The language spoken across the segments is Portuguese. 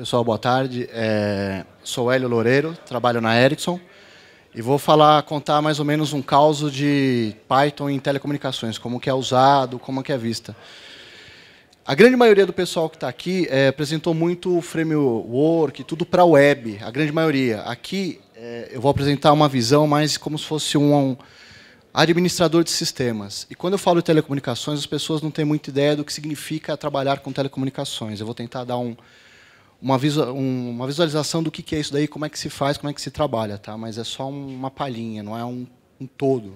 Pessoal, boa tarde. Sou Hélio Loureiro, trabalho na Ericsson e vou contar mais ou menos um caso de Python em telecomunicações, como que é usado, como que é vista. A grande maioria do pessoal que está aqui apresentou muito framework, tudo para web, a grande maioria. Aqui eu vou apresentar uma visão mais como se fosse um administrador de sistemas. E quando eu falo de telecomunicações, as pessoas não têm muita ideia do que significa trabalhar com telecomunicações. Eu vou tentar dar uma visualização do que é isso daí, como é que se faz, como é que se trabalha, tá? Mas é só uma palhinha, não é um todo.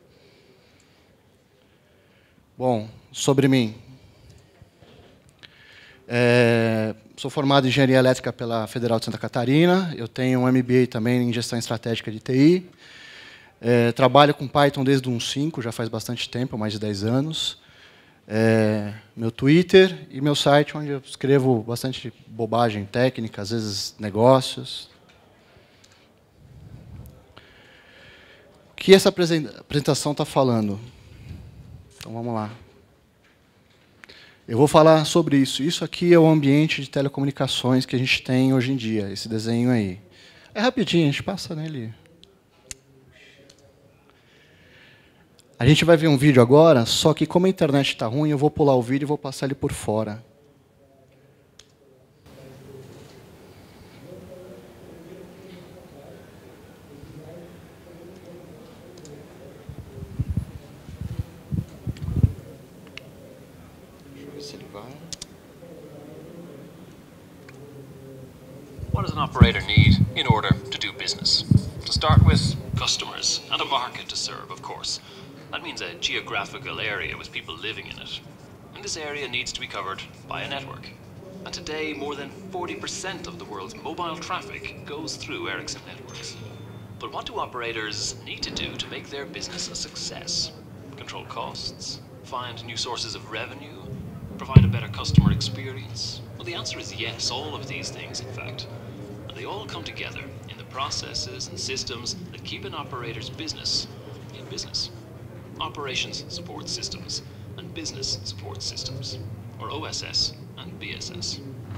Bom, sobre mim. Sou formado em Engenharia Elétrica pela Federal de Santa Catarina. Eu tenho um MBA também em Gestão Estratégica de TI. Trabalho com Python desde o 1.5, já faz bastante tempo, mais de 10 anos. Meu Twitter e meu site, onde eu escrevo bastante bobagem técnica, às vezes negócios. O que essa apresentação está falando? Então, vamos lá. Eu vou falar sobre isso. Isso aqui é o ambiente de telecomunicações que a gente tem hoje em dia, esse desenho aí. É rapidinho, a gente passa nele. A gente vai ver um vídeo agora, só que como a internet está ruim, eu vou pular o vídeo e vou passar ele por fora. Deixa eu ver se ele vai. What does an operator need in order to do business? To start with, customers and a market to serve, of course. That means a geographical area with people living in it. And this area needs to be covered by a network. And today, more than 40% of the world's mobile traffic goes through Ericsson networks. But what do operators need to do to make their business a success? Control costs? Find new sources of revenue? Provide a better customer experience? Well, the answer is yes, all of these things, in fact. And they all come together in the processes and systems that keep an operator's business in business. Operations Support Systems and Business Support Systems, or OSS and BSS.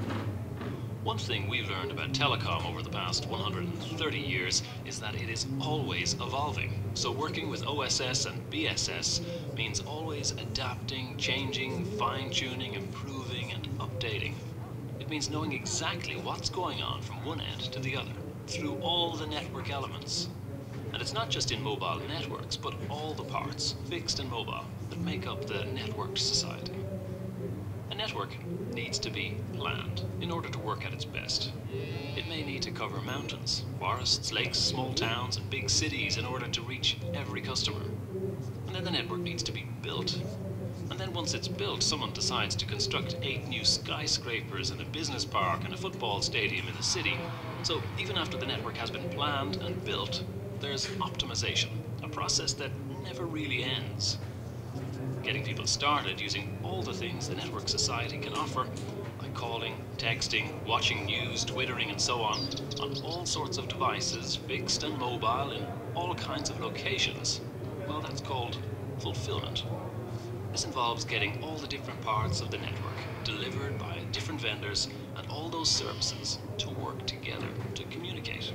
One thing we've learned about telecom over the past 130 years is that it is always evolving. So working with OSS and BSS means always adapting, changing, fine-tuning, improving, and updating. It means knowing exactly what's going on from one end to the other, through all the network elements. And it's not just in mobile networks, but all the parts, fixed and mobile, that make up the networked society. A network needs to be planned in order to work at its best. It may need to cover mountains, forests, lakes, small towns, and big cities in order to reach every customer. And then the network needs to be built. And then once it's built, someone decides to construct 8 new skyscrapers and a business park and a football stadium in the city. So even after the network has been planned and built, there's optimization, a process that never really ends. Getting people started using all the things the network society can offer, like calling, texting, watching news, twittering, and so on all sorts of devices, fixed and mobile, in all kinds of locations, well, that's called fulfillment. This involves getting all the different parts of the network delivered by different vendors and all those services to work together to communicate.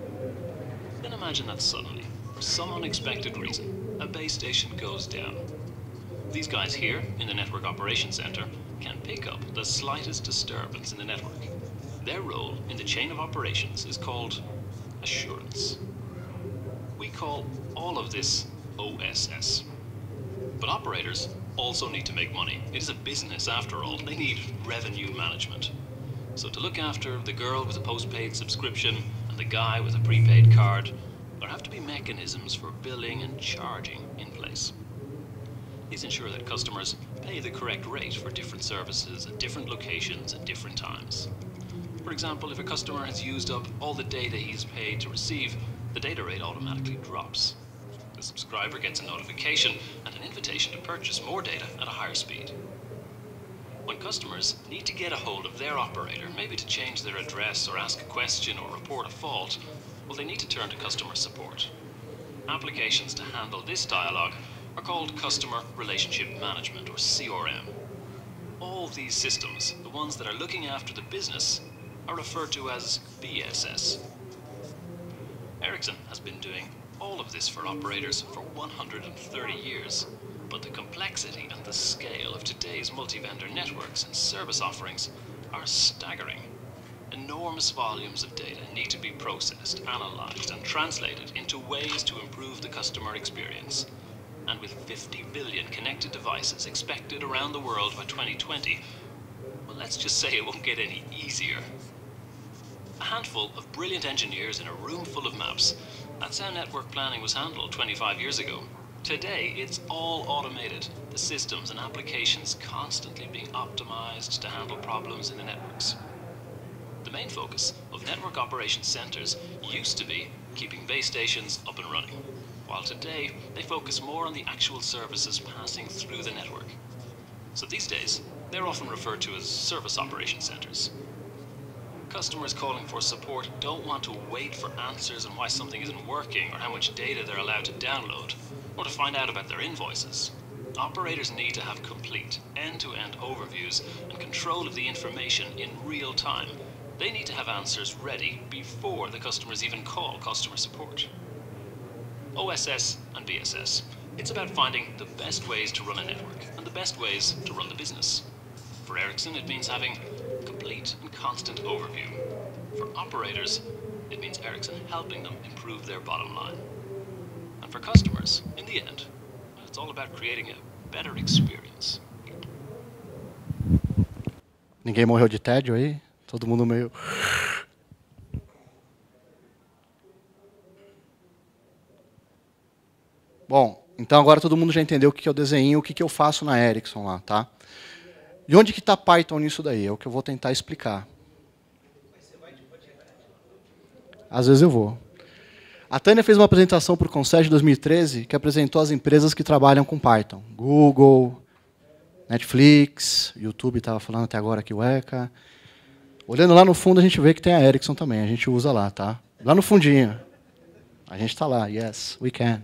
Then imagine that suddenly, for some unexpected reason, a base station goes down. These guys here, in the Network Operations Center, can pick up the slightest disturbance in the network. Their role in the chain of operations is called assurance. We call all of this OSS. But operators also need to make money. It is a business after all. They need revenue management. So to look after the girl with a postpaid subscription and the guy with a prepaid card, there have to be mechanisms for billing and charging in place. These ensure that customers pay the correct rate for different services at different locations at different times. For example, if a customer has used up all the data he's paid to receive, the data rate automatically drops. The subscriber gets a notification and an invitation to purchase more data at a higher speed. When customers need to get a hold of their operator, maybe to change their address or ask a question or report a fault, well, they need to turn to customer support. Applications to handle this dialogue are called Customer Relationship Management, or CRM. All these systems, the ones that are looking after the business, are referred to as BSS. Ericsson has been doing all of this for operators for 130 years, but the complexity and the scale of today's multi-vendor networks and service offerings are staggering. Enormous volumes of data need to be processed, analyzed, and translated into ways to improve the customer experience. And with 50 billion connected devices expected around the world by 2020, well, let's just say it won't get any easier. A handful of brilliant engineers in a room full of maps. That's how network planning was handled 25 years ago. Today, it's all automated. The systems and applications constantly being optimized to handle problems in the networks. The main focus of network operations centers used to be keeping base stations up and running, while today they focus more on the actual services passing through the network. So these days, they're often referred to as service operations centers. Customers calling for support don't want to wait for answers on why something isn't working or how much data they're allowed to download, or to find out about their invoices. Operators need to have complete, end-to-end overviews and control of the information in real time. They need to have answers ready before the customers even call customer support. OSS and BSS. It's about finding the best ways to run a network and the best ways to run the business. For Ericsson, it means having complete and constant overview. For operators, it means Ericsson helping them improve their bottom line. And for customers, in the end, it's all about creating a better experience. Ninguém morreu de tédio aí? Todo mundo meio... Bom, então agora todo mundo já entendeu o que é o desenho, o que eu faço na Ericsson lá, tá? De onde que está Python nisso daí? É o que eu vou tentar explicar. Às vezes eu vou. A Tânia fez uma apresentação para o Concede de 2013 que apresentou as empresas que trabalham com Python. Google, Netflix, YouTube estava falando até agora aqui o ECA. Olhando lá no fundo, a gente vê que tem a Ericsson também. A gente usa lá, tá? Lá no fundinho. A gente está lá. Yes, we can.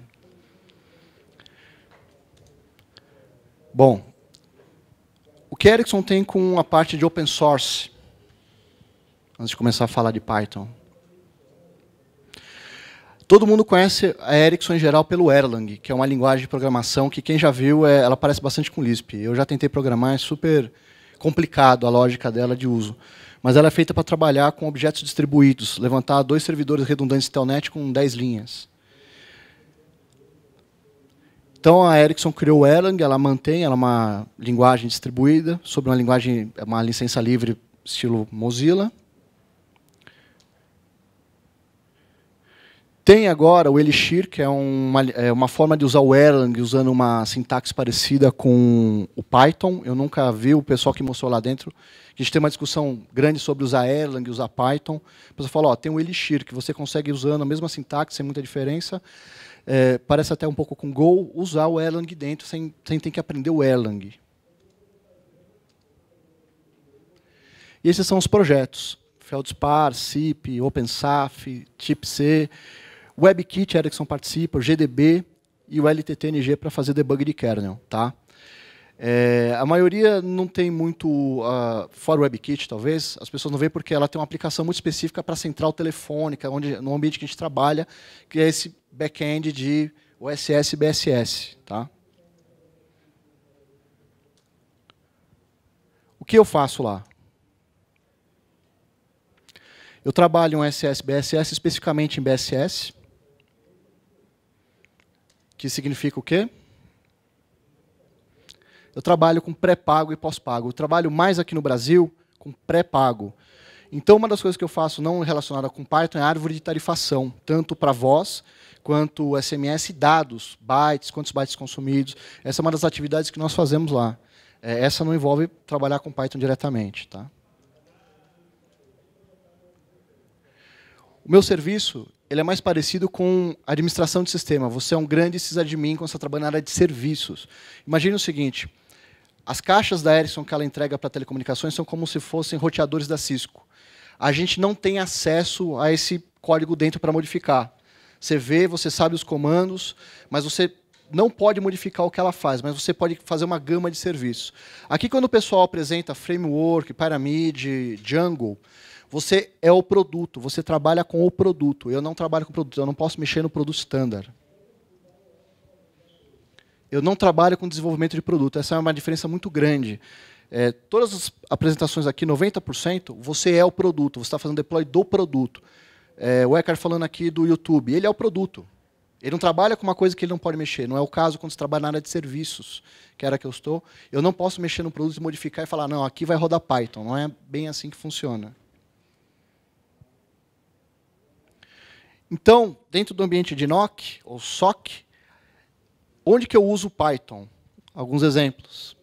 Bom, o que a Ericsson tem com a parte de open source? Antes de começar a falar de Python. Todo mundo conhece a Ericsson em geral pelo Erlang, que é uma linguagem de programação que quem já viu, ela parece bastante com Lisp. Eu já tentei programar, é super complicado a lógica dela de uso. Mas ela é feita para trabalhar com objetos distribuídos, levantar 2 servidores redundantes de Telnet com 10 linhas. Então a Ericsson criou o Erlang, ela mantém, ela é uma linguagem distribuída, sobre uma licença livre estilo Mozilla. Tem agora o Elixir, que é uma forma de usar o Erlang usando uma sintaxe parecida com o Python. Eu nunca vi o pessoal que mostrou lá dentro. A gente tem uma discussão grande sobre usar Erlang e usar Python. A pessoa fala, tem o Elixir, que você consegue usando a mesma sintaxe, sem muita diferença. Parece até um pouco com Go, usar o Erlang dentro, sem ter que aprender o Erlang. E esses são os projetos. Feldspar, SIP, OpenSAF, TIP-C, WebKit, Ericsson participa, o GDB e o LTTNG para fazer debug de kernel. Tá? A maioria não tem muito, fora o WebKit, talvez, as pessoas não veem porque ela tem uma aplicação muito específica para a central telefônica, no ambiente que a gente trabalha, que é esse back-end de OSS e BSS. Tá? O que eu faço lá? Eu trabalho em SS BSS, especificamente em BSS, que significa o quê? Eu trabalho com pré-pago e pós-pago. Eu trabalho mais aqui no Brasil com pré-pago. Então, uma das coisas que eu faço não relacionada com Python é a árvore de tarifação, tanto para voz, quanto SMS, dados, bytes, quantos bytes consumidos. Essa é uma das atividades que nós fazemos lá. Essa não envolve trabalhar com Python diretamente. Tá? O meu serviço ele é mais parecido com administração de sistema. Você é um grande sysadmin quando você está trabalhando na área de serviços. Imagine o seguinte, as caixas da Ericsson que ela entrega para telecomunicações são como se fossem roteadores da Cisco. A gente não tem acesso a esse código dentro para modificar. Você vê, você sabe os comandos, mas você não pode modificar o que ela faz, mas você pode fazer uma gama de serviços. Aqui, quando o pessoal apresenta Framework, Pyramid, Django, Você é o produto, você trabalha com o produto. Eu não trabalho com o produto, eu não posso mexer no produto standard. Eu não trabalho com desenvolvimento de produto. Essa é uma diferença muito grande. Todas as apresentações aqui, 90%, você é o produto. Você está fazendo deploy do produto. O Eckhart falando aqui do YouTube. Ele é o produto. Ele não trabalha com uma coisa que ele não pode mexer. Não é o caso quando você trabalha na área de serviços, que era que eu estou. Eu não posso mexer no produto, modificar e falar, não, aqui vai rodar Python. Não é bem assim que funciona. Então, dentro do ambiente de NOC, ou SOC, onde que eu uso Python? Alguns exemplos.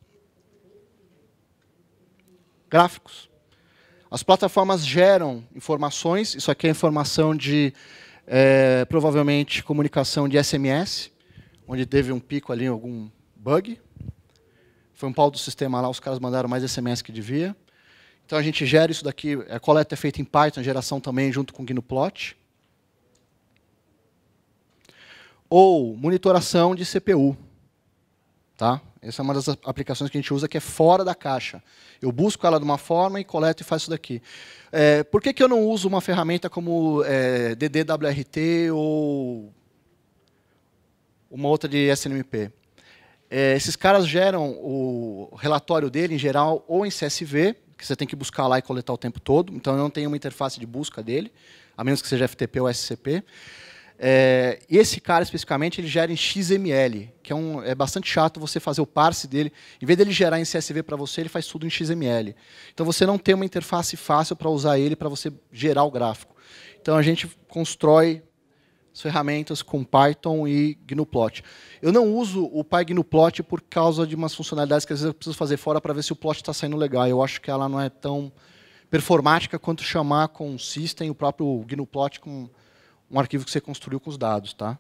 Gráficos. As plataformas geram informações. Isso aqui é informação de, provavelmente, comunicação de SMS, onde teve um pico ali, algum bug. Foi um pau do sistema lá, os caras mandaram mais SMS que devia. Então, a gente gera isso daqui. A coleta é feita em Python, geração também junto com o Gnuplot. Ou monitoração de CPU. Tá? Essa é uma das aplicações que a gente usa que é fora da caixa. Eu busco ela de uma forma e coleto e faço isso daqui. Por que eu não uso uma ferramenta como DDWRT ou uma outra de SNMP? Esses caras geram o relatório dele, em geral, ou em CSV, que você tem que buscar lá e coletar o tempo todo. Então, eu não tenho uma interface de busca dele, a menos que seja FTP ou SCP. E esse cara, especificamente, ele gera em XML, que é bastante chato você fazer o parse dele. Em vez dele gerar em CSV para você, ele faz tudo em XML. Então, você não tem uma interface fácil para usar ele para você gerar o gráfico. Então, a gente constrói as ferramentas com Python e Gnuplot. Eu não uso o PyGnuplot por causa de umas funcionalidades que às vezes eu preciso fazer fora para ver se o plot está saindo legal. Eu acho que ela não é tão performática quanto chamar com o System, o próprio Gnuplot com um arquivo que você construiu com os dados. Tá?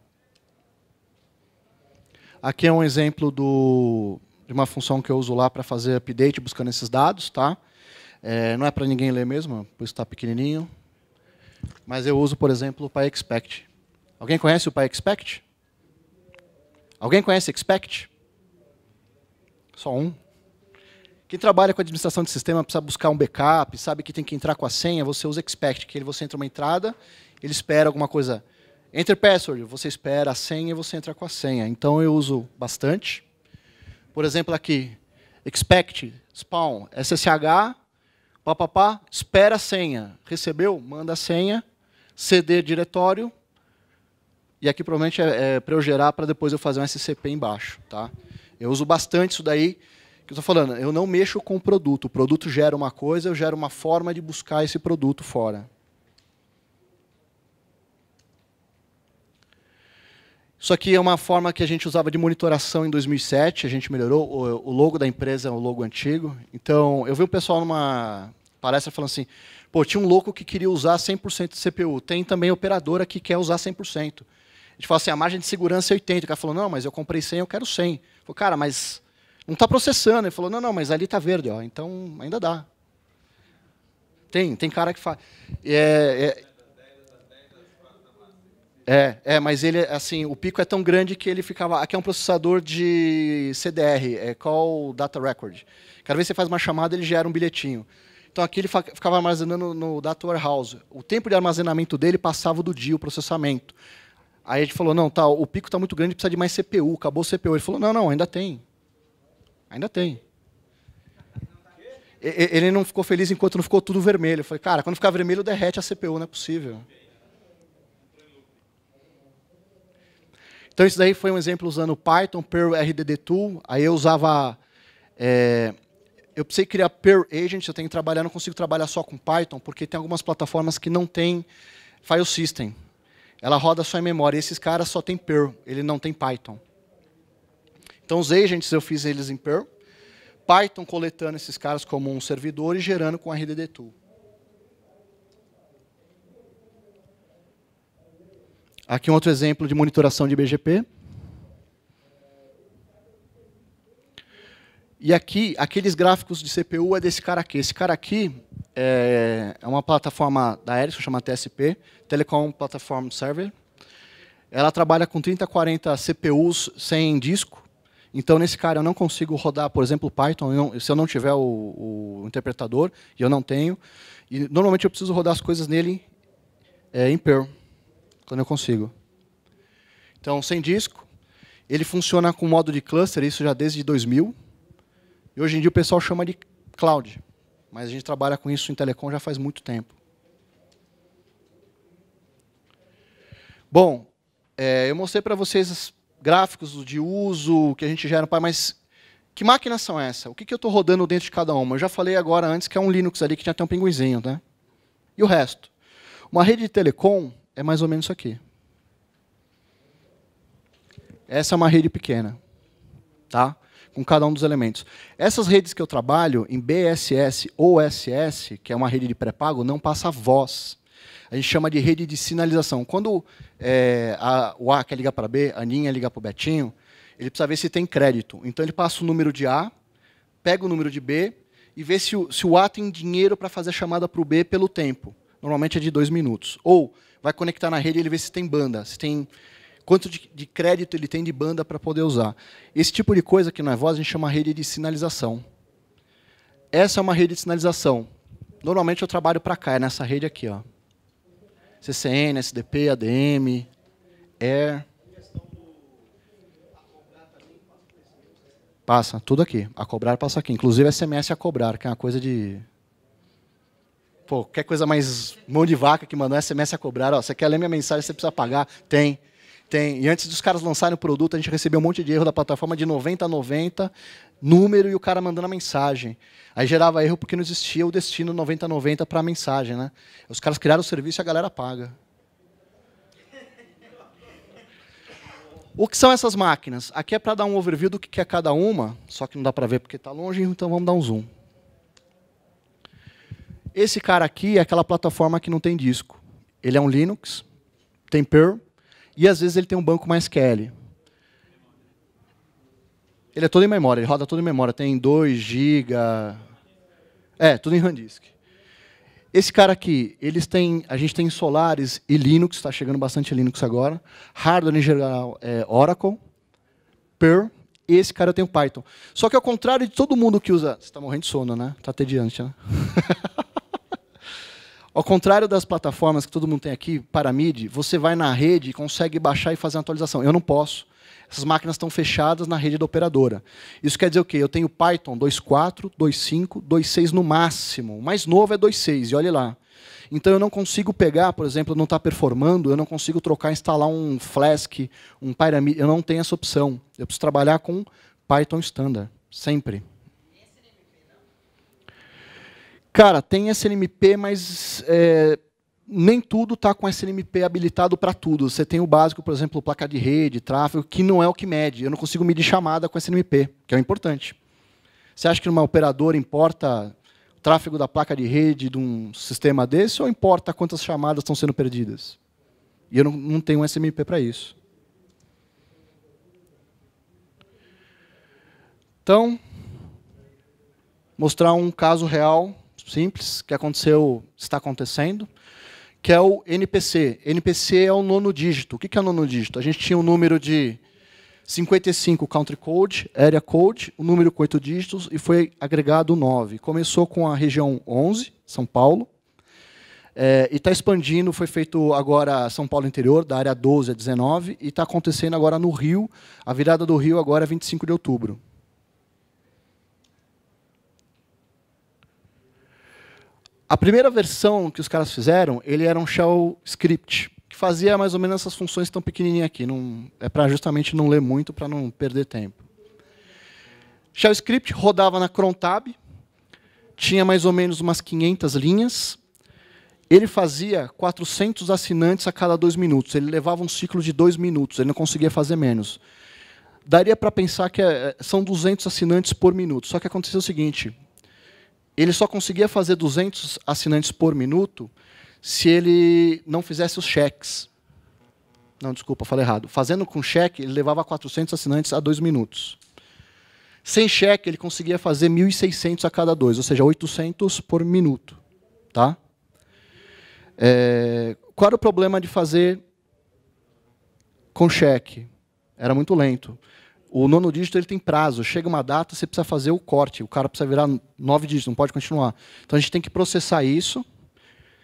Aqui é um exemplo de uma função que eu uso lá para fazer update buscando esses dados. Tá? Não é para ninguém ler mesmo, por isso está pequenininho. Mas eu uso, por exemplo, o PyExpect. Alguém conhece o PyExpect? Alguém conhece Expect? Só um. Quem trabalha com administração de sistema precisa buscar um backup, sabe que tem que entrar com a senha, você usa Expect, que você entra uma entrada, ele espera alguma coisa. Enter password, você espera a senha e você entra com a senha. Então eu uso bastante. Por exemplo, aqui, expect, spawn, SSH, papapá, espera a senha. Recebeu? Manda a senha, cd diretório. E aqui provavelmente é para eu gerar para depois eu fazer um SCP embaixo. Tá? Eu uso bastante isso daí. Que eu estou falando, eu não mexo com o produto gera uma coisa, eu gero uma forma de buscar esse produto fora. Isso aqui é uma forma que a gente usava de monitoração em 2007, a gente melhorou, o logo da empresa é o logo antigo. Então, eu vi um pessoal numa palestra falando assim, pô, tinha um louco que queria usar 100% de CPU, tem também operadora que quer usar 100%. A gente fala assim, a margem de segurança é 80%. O cara falou, não, mas eu comprei 100, eu quero 100. Eu falei, cara, mas não está processando. Ele falou, não, mas ali está verde, ó, então ainda dá. Tem cara que faz. Mas ele, assim, o pico é tão grande que ele ficava... Aqui é um processador de CDR, Call Data Record. Cada vez que você faz uma chamada, ele gera um bilhetinho. Então, aqui ele ficava armazenando no Data Warehouse. O tempo de armazenamento dele passava do dia, o processamento. Aí a gente falou, não, tá, o pico está muito grande, precisa de mais CPU, acabou o CPU. Ele falou, não, ainda tem. Ainda tem. Ele não ficou feliz enquanto não ficou tudo vermelho. Eu falei, cara, quando ficar vermelho, derrete a CPU, não é possível. Então, isso daí foi um exemplo usando Python, Perl, RDD2. Aí eu usava... eu precisei criar Perl Agent, eu tenho que trabalhar, não consigo trabalhar só com Python, porque tem algumas plataformas que não tem file system. Ela roda só em memória. E esses caras só tem Perl, ele não tem Python. Então, os agents eu fiz eles em Perl. Python coletando esses caras como um servidor e gerando com RDD2. Aqui um outro exemplo de monitoração de BGP. E aqui, aqueles gráficos de CPU é desse cara aqui. Esse cara aqui é uma plataforma da Ericsson, chama TSP, Telecom Platform Server. Ela trabalha com 30, 40 CPUs sem disco. Então, nesse cara, eu não consigo rodar, por exemplo, Python, se eu não tiver o interpretador, e eu não tenho. E normalmente eu preciso rodar as coisas nele em Perl, quando eu consigo. Então, sem disco. Ele funciona com modo de cluster, isso já desde 2000. E hoje em dia o pessoal chama de cloud. Mas a gente trabalha com isso em telecom já faz muito tempo. Bom, eu mostrei para vocês gráficos de uso que a gente gera, mas que máquinas são essas? O que eu estou rodando dentro de cada uma? Eu já falei agora antes que é um Linux ali que já tem um pinguinzinho, né? E o resto? Uma rede de telecom é mais ou menos isso aqui. Essa é uma rede pequena, tá? Com cada um dos elementos. Essas redes que eu trabalho, em BSS ou SS, que é uma rede de pré-pago, não passa voz. A gente chama de rede de sinalização. Quando o A quer ligar para B, a Aninha ligar para o Betinho, ele precisa ver se tem crédito. Então, ele passa o número de A, pega o número de B e vê se o A tem dinheiro para fazer a chamada para o B pelo tempo. Normalmente é de 2 minutos. Ou vai conectar na rede e ele vê se tem banda, se tem quanto de crédito ele tem de banda para poder usar. Esse tipo de coisa que não é voz, a gente chama rede de sinalização. Essa é uma rede de sinalização. Normalmente eu trabalho para cá, é nessa rede aqui, ó. CCN, SDP, ADM, Air. Passa, tudo aqui. A cobrar passa aqui. Inclusive SMS a cobrar, que é uma coisa de... Pô, qualquer coisa mais mão de vaca que mandou SMS a cobrar. Ó, você quer ler minha mensagem, você precisa pagar? Tem. E antes dos caras lançarem o produto, a gente recebeu um monte de erro da plataforma de 90 a 90, número e o cara mandando a mensagem. Aí gerava erro porque não existia o destino 90 a 90 para a mensagem, né? Os caras criaram o serviço e a galera paga. O que são essas máquinas? Aqui é para dar um overview do que é cada uma, só que não dá para ver porque está longe, então vamos dar um zoom. Esse cara aqui é aquela plataforma que não tem disco. Ele é um Linux, tem Perl, e às vezes ele tem um banco MySQL. Ele é todo em memória, ele roda todo em memória, tem 2 GB. Tudo em SanDisk. Esse cara aqui, a gente tem Solaris e Linux, está chegando bastante Linux agora. Hardware em geral é Oracle, Perl, e esse cara tem o Python. Só que ao contrário de todo mundo que usa... Você está morrendo de sono, né? Está tediante, né? Ao contrário das plataformas que todo mundo tem aqui, para MIDI, você vai na rede e consegue baixar e fazer uma atualização. Eu não posso. Essas máquinas estão fechadas na rede da operadora. Isso quer dizer o quê? Eu tenho Python 2.4, 2.5, 2.6 no máximo. O mais novo é 2.6, e olhe lá. Então eu não consigo pegar, por exemplo, não está performando, eu não consigo trocar, instalar um Flask, um Pyramid, eu não tenho essa opção. Eu preciso trabalhar com Python standard, sempre. Cara, tem SNMP, mas nem tudo está com SNMP habilitado para tudo. Você tem o básico, por exemplo, placa de rede, tráfego, que não é o que mede. Eu não consigo medir chamada com SNMP, que é o importante. Você acha que numa operadora importa o tráfego da placa de rede de um sistema desse ou importa quantas chamadas estão sendo perdidas? E eu não tenho um SNMP para isso. Então, mostrar um caso real simples, que está acontecendo, que é o NPC. NPC é o 9º dígito. O que é o 9º dígito? A gente tinha um número de 55 country code, area code, um número com 8 dígitos, e foi agregado 9. Começou com a região 11, São Paulo, e está expandindo, foi feito agora São Paulo interior, da área 12 a 19, e está acontecendo agora no Rio. A virada do Rio agora é 25 de outubro. A primeira versão que os caras fizeram, ele era um shell script, que fazia mais ou menos essas funções tão pequenininhas aqui. É para justamente não ler muito, para não perder tempo. Shell script rodava na crontab, tinha mais ou menos umas 500 linhas. Ele fazia 400 assinantes a cada 2 minutos. Ele levava um ciclo de 2 minutos, ele não conseguia fazer menos. Daria para pensar que são 200 assinantes por minuto. Só que aconteceu o seguinte... Ele só conseguia fazer 200 assinantes por minuto se ele não fizesse os cheques. Não, desculpa, falei errado. Fazendo com cheque, ele levava 400 assinantes a 2 minutos. Sem cheque, ele conseguia fazer 1.600 a cada 2, ou seja, 800 por minuto. Tá? Qual era o problema de fazer com cheque? Era muito lento. O 9º dígito ele tem prazo. Chega uma data, você precisa fazer o corte. O cara precisa virar 9 dígitos, não pode continuar. Então, a gente tem que processar isso.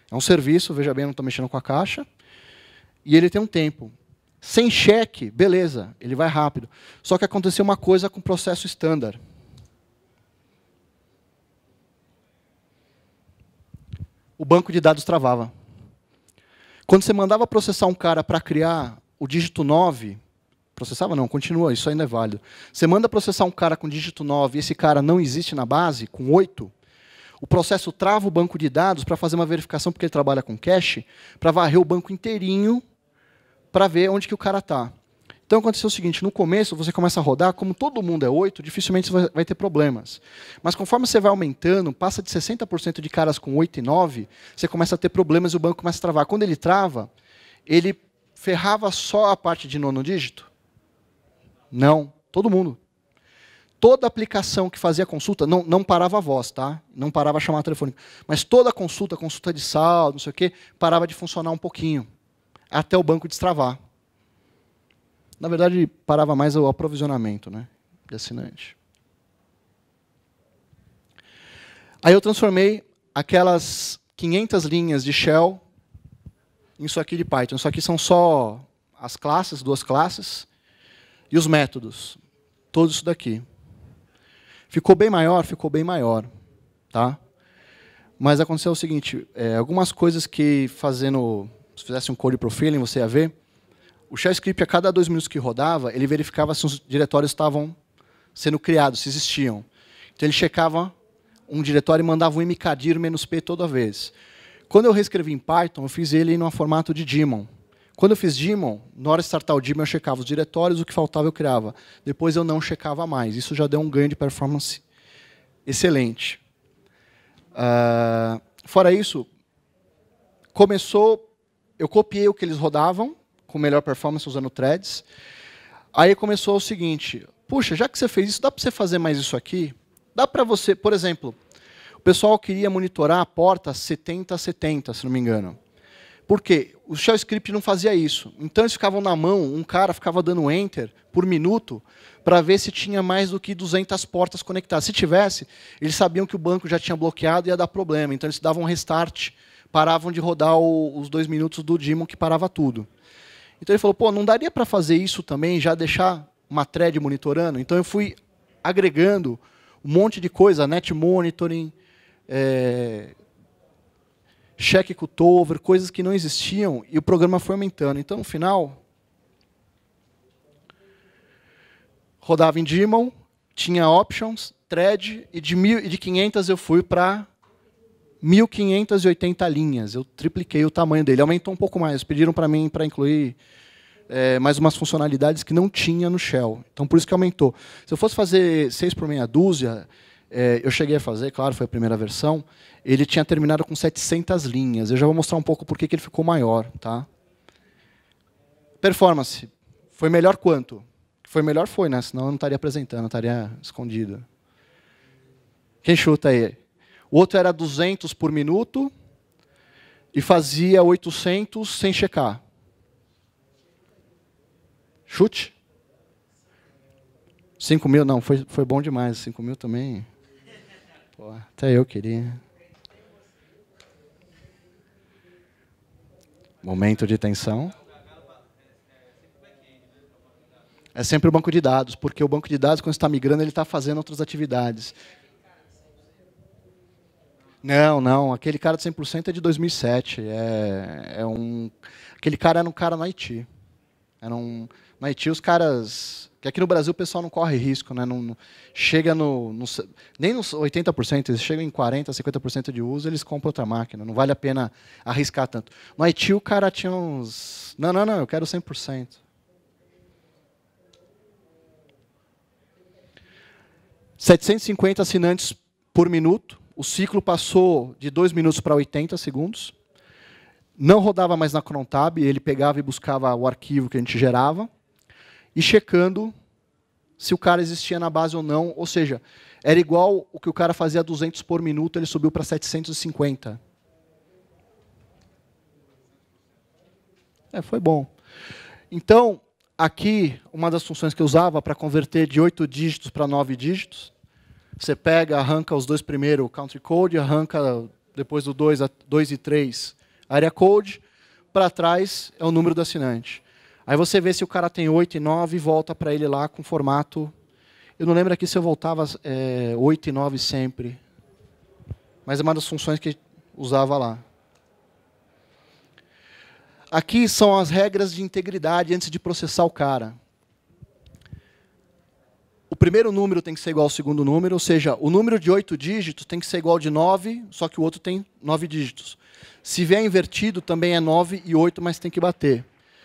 É um serviço, veja bem, eu não estou mexendo com a caixa. E ele tem um tempo. Sem cheque, beleza, ele vai rápido. Só que aconteceu uma coisa com o processo standard. O banco de dados travava. Quando você mandava processar um cara para criar o dígito 9, processava não, continua, isso ainda é válido. Você manda processar um cara com dígito 9 e esse cara não existe na base, com 8, o processo trava o banco de dados para fazer uma verificação, porque ele trabalha com cache, para varrer o banco inteirinho para ver onde que o cara está. Então, aconteceu o seguinte, no começo, você começa a rodar, como todo mundo é 8, dificilmente você vai ter problemas. Mas conforme você vai aumentando, passa de 60% de caras com 8 e 9, você começa a ter problemas e o banco começa a travar. Quando ele trava, ele ferrava só a parte de nono dígito? Não, todo mundo. Toda aplicação que fazia consulta, não parava a voz, tá? Não parava a chamada telefônica. Mas toda consulta de saldo, não sei o quê, parava de funcionar um pouquinho, até o banco destravar. Na verdade, parava mais o aprovisionamento, né, de assinante. Aí eu transformei aquelas 500 linhas de shell em isso aqui de Python. Isso aqui são só as classes, 2 classes, e os métodos. Tudo isso daqui. Ficou bem maior? Ficou bem maior. Tá? Mas aconteceu o seguinte, algumas coisas que se fizesse um code profiling, você ia ver, o shell script, a cada 2 minutos que rodava, ele verificava se os diretórios estavam sendo criados, se existiam. Então, ele checava um diretório e mandava um mkdir "-p" toda vez. Quando eu reescrevi em Python, eu fiz ele no formato de daemon. Quando eu fiz daemon, na hora de startar o daemon, eu checava os diretórios, o que faltava eu criava. Depois eu não checava mais. Isso já deu um ganho de performance excelente. Fora isso, eu copiei o que eles rodavam, com melhor performance usando threads. Aí começou o seguinte, puxa, já que você fez isso, dá para você fazer mais isso aqui? Dá para você, por exemplo, o pessoal queria monitorar a porta 7070, se não me engano. Por quê? O shell script não fazia isso. Então eles ficavam na mão, um cara ficava dando enter por minuto para ver se tinha mais do que 200 portas conectadas. Se tivesse, eles sabiam que o banco já tinha bloqueado e ia dar problema. Então eles davam um restart, paravam de rodar os 2 minutos do daemon que parava tudo. Então ele falou, pô, não daria para fazer isso também, já deixar uma thread monitorando? Então eu fui agregando um monte de coisa, net monitoring, check cutover, coisas que não existiam, e o programa foi aumentando. Então, no final, rodava em daemon, tinha options, thread, e de 500 eu fui para 1.580 linhas. Eu tripliquei o tamanho dele. Aumentou um pouco mais. Pediram para mim para incluir mais umas funcionalidades que não tinha no shell. Então, por isso que aumentou. Se eu fosse fazer 6 por meia dúzia, eu cheguei a fazer, claro, foi a primeira versão, ele tinha terminado com 700 linhas. Eu já vou mostrar um pouco por que ele ficou maior. Tá? Performance. Foi melhor quanto? Foi melhor, foi, né? Senão eu não estaria apresentando, estaria escondido. Quem chuta aí? O outro era 200 por minuto e fazia 800 sem checar. Chute? 5.000, não, foi bom demais. 5.000 também. Pô, até eu queria. Momento de tensão. É sempre o banco de dados, porque o banco de dados, quando está migrando, ele está fazendo outras atividades. Não, aquele cara de 100% é de 2007. Aquele cara era um cara no Haiti. No Haiti, os caras... Que aqui no Brasil o pessoal não corre risco, né? Não chega nem nos 80%, eles chegam em 40%, 50% de uso, eles compram outra máquina. Não vale a pena arriscar tanto. No Haiti, o cara tinha uns... Não, eu quero 100%. ...750 assinantes por minuto. O ciclo passou de 2 minutos para 80 segundos. Não rodava mais na crontab, ele pegava e buscava o arquivo que a gente gerava, e checando se o cara existia na base ou não. Ou seja, era igual o que o cara fazia 200 por minuto, ele subiu para 750. Foi bom. Então, aqui, uma das funções que eu usava para converter de 8 dígitos para 9 dígitos, você pega, arranca os 2 primeiros, o country code, arranca depois do 2 e 3, Area code, para trás é o número do assinante. Aí você vê se o cara tem 8 e 9 e volta para ele lá com formato. Eu não lembro aqui se eu voltava 8 e 9 sempre. Mas é uma das funções que usava lá. Aqui são as regras de integridade antes de processar o cara. O primeiro número tem que ser igual ao segundo número, ou seja, o número de 8 dígitos tem que ser igual ao de 9, só que o outro tem 9 dígitos. Se vier invertido, também é 9 e 8, mas tem que bater.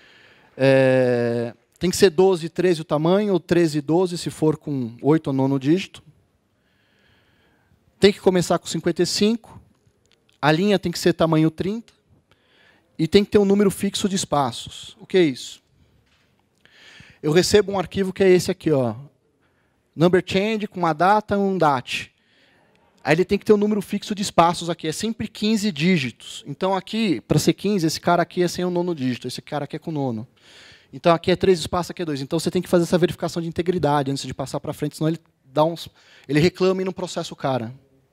Tem que ser 12 e 13 o tamanho, ou 13 e 12 se for com 8 ou 9 dígito. Tem que começar com 55. A linha tem que ser tamanho 30. E tem que ter um número fixo de espaços. O que é isso? Eu recebo um arquivo que é esse aqui, ó. Number change com uma data e um date. Aí ele tem que ter um número fixo de espaços aqui. É sempre 15 dígitos. Então aqui, para ser 15, esse cara aqui é sem o nono dígito. Esse cara aqui é com o nono. Então aqui é 3 espaços, aqui é 2. Então você tem que fazer essa verificação de integridade antes de passar para frente, senão ele reclama e não processa o cara.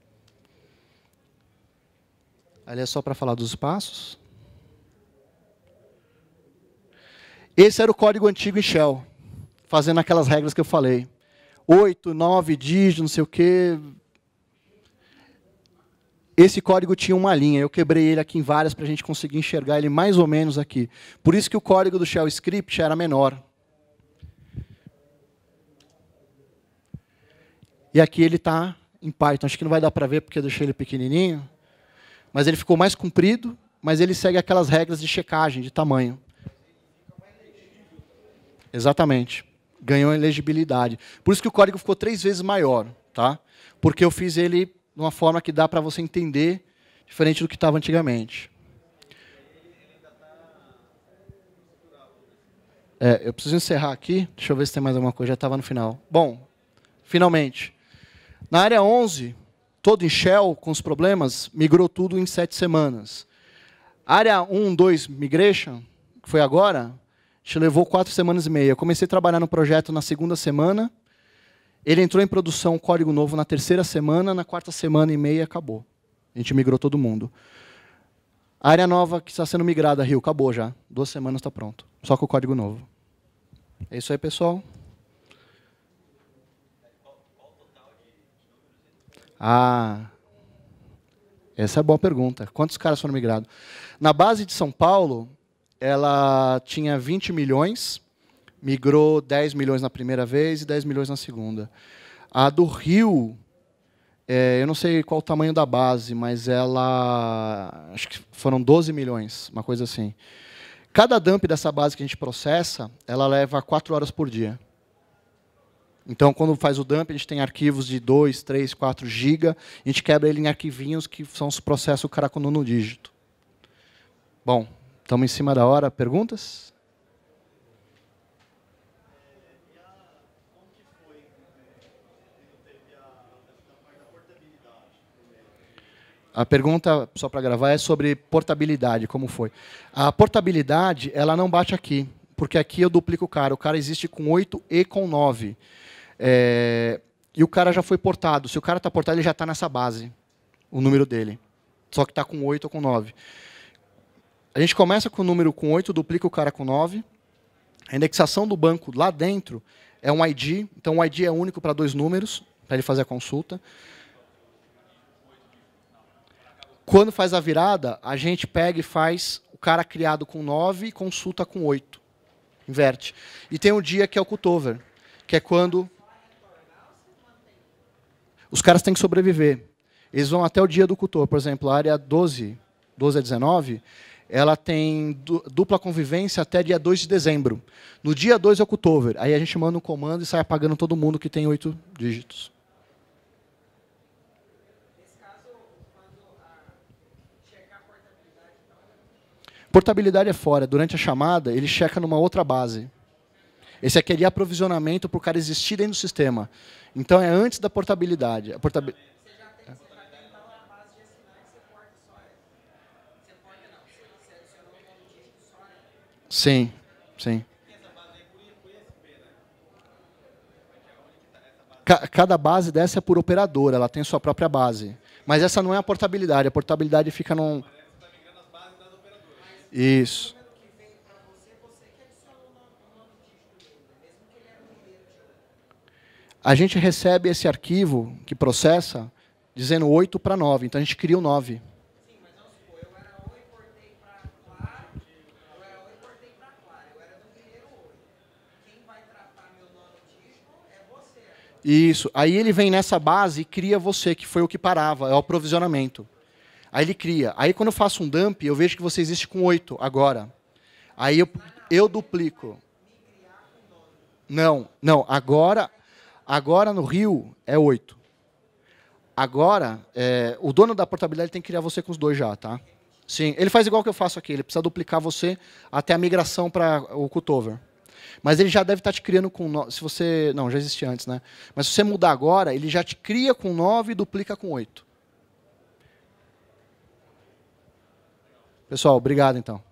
Ali é só para falar dos espaços. Esse era o código antigo em Shell, fazendo aquelas regras que eu falei. 8, 9 dígitos, não sei o quê. Esse código tinha uma linha. Eu quebrei ele aqui em várias para a gente conseguir enxergar ele mais ou menos aqui. Por isso que o código do Shell Script era menor. E aqui ele está em Python. Acho que não vai dar para ver porque eu deixei ele pequenininho. Mas ele ficou mais comprido, mas ele segue aquelas regras de checagem, de tamanho. Exatamente. Ganhou em legibilidade. Por isso que o código ficou 3 vezes maior. Tá? Porque eu fiz ele de uma forma que dá para você entender, diferente do que estava antigamente. Eu preciso encerrar aqui. Deixa eu ver se tem mais alguma coisa. Já estava no final. Bom, finalmente. Na área 11, todo em Shell, com os problemas, migrou tudo em 7 semanas. Área 1, 2, Migration, que foi agora, te levou 4 semanas e meia. Eu comecei a trabalhar no projeto na 2ª semana. Ele entrou em produção, código novo, na 3ª semana. Na 4ª semana e meia, acabou. A gente migrou todo mundo. A área nova que está sendo migrada, Rio, acabou já. 2 semanas está pronto. Só com o código novo. É isso aí, pessoal. Essa é uma boa pergunta. Quantos caras foram migrados? Na base de São Paulo, ela tinha 20 milhões, migrou 10 milhões na primeira vez e 10 milhões na segunda. A do Rio, eu não sei qual o tamanho da base, mas ela, acho que foram 12 milhões, uma coisa assim. Cada dump dessa base que a gente processa, ela leva 4 horas por dia. Então, quando faz o dump, a gente tem arquivos de 2, 3, 4 GB, a gente quebra ele em arquivinhos que são os processos o cara com nono dígito. Bom, estamos em cima da hora. Perguntas? A pergunta, só para gravar, é sobre portabilidade, como foi. A portabilidade, ela não bate aqui, porque aqui eu duplico o cara. O cara existe com 8 e com 9. E o cara já foi portado. Se o cara está portado, ele já está nessa base, o número dele. Só que está com 8 ou com 9. A gente começa com o número com 8, duplica o cara com 9. A indexação do banco lá dentro é um ID. Então, o ID é único para 2 números, para ele fazer a consulta. Quando faz a virada, a gente pega e faz o cara criado com 9 e consulta com 8. Inverte. E tem um dia que é o cutover, que é quando os caras têm que sobreviver. Eles vão até o dia do cutover. Por exemplo, a área 12 a 19, ela tem dupla convivência até dia 2 de dezembro. No dia 2 é o cutover. Aí a gente manda um comando e sai apagando todo mundo que tem 8 dígitos. Portabilidade é fora. Durante a chamada, ele checa numa outra base. Esse aqui é de aprovisionamento para o cara existir dentro do sistema. Então, é antes da portabilidade. Sim, sim. Cada base dessa é por operadora, ela tem sua própria base. Mas essa não é a portabilidade. A portabilidade fica num... Isso. A gente recebe esse arquivo que processa dizendo 8 para 9. Então a gente cria o 9. Sim, mas vamos supor, eu era 8 e importei para Claro, eu era 8 e importei para Claro, eu era do primeiro 8. Quem vai tratar meu nono dígito é você. Isso. Aí ele vem nessa base e cria você, que foi o que parava, é o aprovisionamento. Aí ele cria. Aí quando eu faço um dump, eu vejo que você existe com 8 agora. Aí eu duplico. Não, não. Agora no Rio é 8. Agora, o dono da portabilidade tem que criar você com os 2 já, tá? Sim, ele faz igual que eu faço aqui. Ele precisa duplicar você até a migração para o cutover. Mas ele já deve estar te criando com... Se você... Não, já existia antes, né? Mas se você mudar agora, ele já te cria com 9 e duplica com 8. Pessoal, obrigado, então.